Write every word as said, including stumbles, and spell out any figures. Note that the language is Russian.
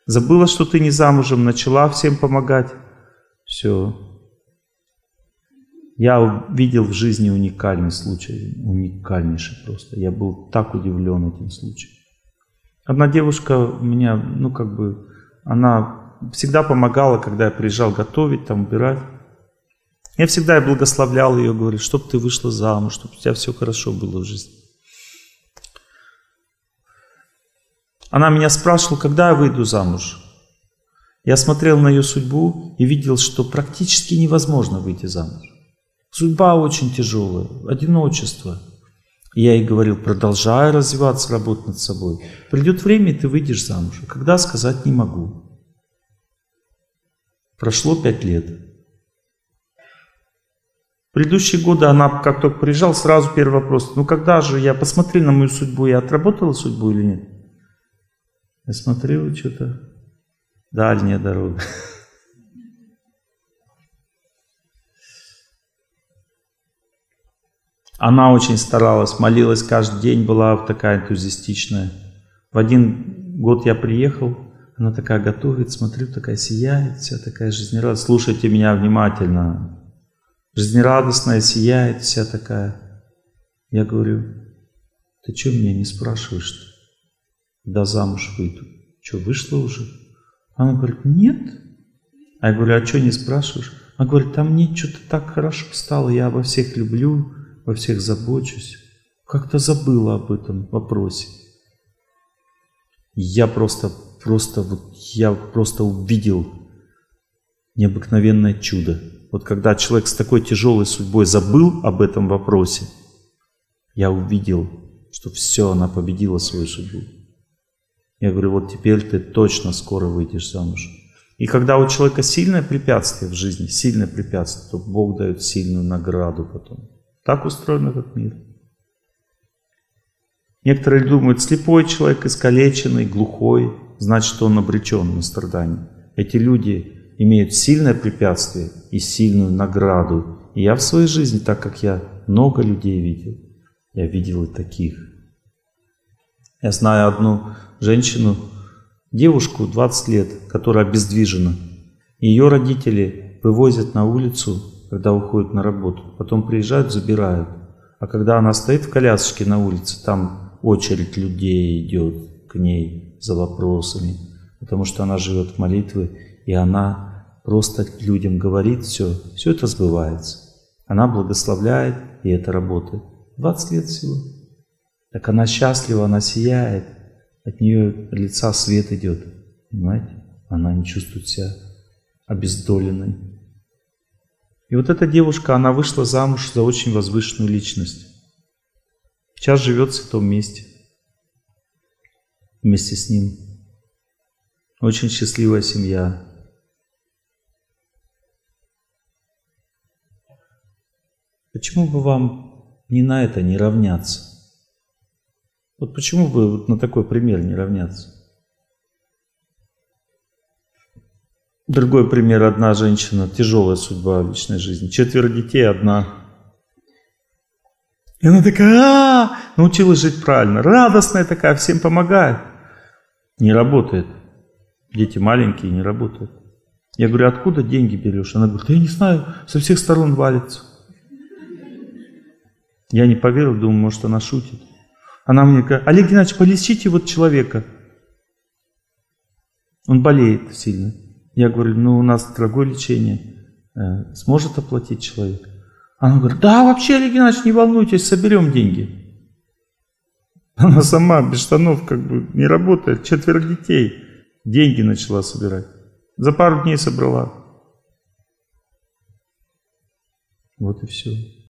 Забыла, что ты не замужем, начала всем помогать. Все. Я видел в жизни уникальный случай, уникальнейший просто. Я был так удивлен этим случаем. Одна девушка у меня, ну как бы, она всегда помогала, когда я приезжал готовить, там, убирать. Я всегда и благословлял ее, говорю, чтобы ты вышла замуж, чтобы у тебя все хорошо было в жизни. Она меня спрашивала, когда я выйду замуж. Я смотрел на ее судьбу и видел, что практически невозможно выйти замуж. Судьба очень тяжелая, одиночество. И я ей говорил, продолжай развиваться, работать над собой. Придет время, и ты выйдешь замуж. А когда, сказать не могу. Прошло пять лет. В предыдущие годы она, как только приезжала, сразу первый вопрос. Ну когда же я, посмотри на мою судьбу, я отработала судьбу или нет? Я смотрю, что-то дальняя дорога. Она очень старалась, молилась каждый день, была такая энтузиастичная. В один год я приехал, она такая готовит, смотрю, такая сияет, вся такая жизнерадостная. Слушайте меня внимательно. Жизнерадостная, сияет, вся такая. Я говорю, ты что меня не спрашиваешь-то? Да замуж выйду. Что, вышла уже? Она говорит, нет. А я говорю, а что не спрашиваешь? Она говорит, там мне что-то так хорошо стало, я обо всех люблю, во всех забочусь. Как-то забыла об этом вопросе. Я просто, просто, вот, я просто увидел необыкновенное чудо. Вот когда человек с такой тяжелой судьбой забыл об этом вопросе, я увидел, что все, она победила свою судьбу. Я говорю, вот теперь ты точно скоро выйдешь замуж. И когда у человека сильное препятствие в жизни, сильное препятствие, то Бог дает сильную награду потом. Так устроен этот мир. Некоторые думают, слепой человек, искалеченный, глухой, значит, он обречен на страдания. Эти люди имеют сильное препятствие и сильную награду. И я в своей жизни, так как я много людей видел, я видел и таких. Я знаю одну женщину, девушку двадцать лет, которая обездвижена. Ее родители вывозят на улицу, когда уходят на работу. Потом приезжают, забирают. А когда она стоит в колясочке на улице, там очередь людей идет к ней за вопросами. Потому что она живет в молитве, и она просто людям говорит все. Все это сбывается. Она благословляет, и это работает. двадцать лет всего. Так она счастлива, она сияет. От нее лица свет идет. Понимаете? Она не чувствует себя обездоленной. И вот эта девушка, она вышла замуж за очень возвышенную личность. Сейчас живет в святом месте. Вместе с ним. Очень счастливая семья. Почему бы вам ни на это не равняться? Вот почему бы вот на такой пример не равняться? Другой пример. Одна женщина, тяжелая судьба в личной жизни. Четверо детей, одна. И она такая, а, научилась жить правильно. Радостная такая, всем помогает. Не работает. Дети маленькие, не работают. Я говорю, откуда деньги берешь? Она говорит, я не знаю, со всех сторон валится. Я не поверил, думаю, может, она шутит. Она мне говорит, Олег Геннадьевич, полечите вот человека. Он болеет сильно. Я говорю, ну у нас дорогое лечение. Э, сможет оплатить человек? Она говорит, да, вообще, Олег Геннадьевич, не волнуйтесь, соберем деньги. Она сама без штанов как бы не работает. Четверо детей. Деньги начала собирать. За пару дней собрала. Вот и все.